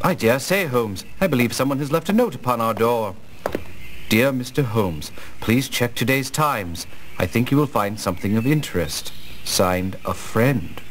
I dare say, Holmes. I believe someone has left a note upon our door. Dear Mr. Holmes, please check today's Times. I think you will find something of interest. Signed, a friend.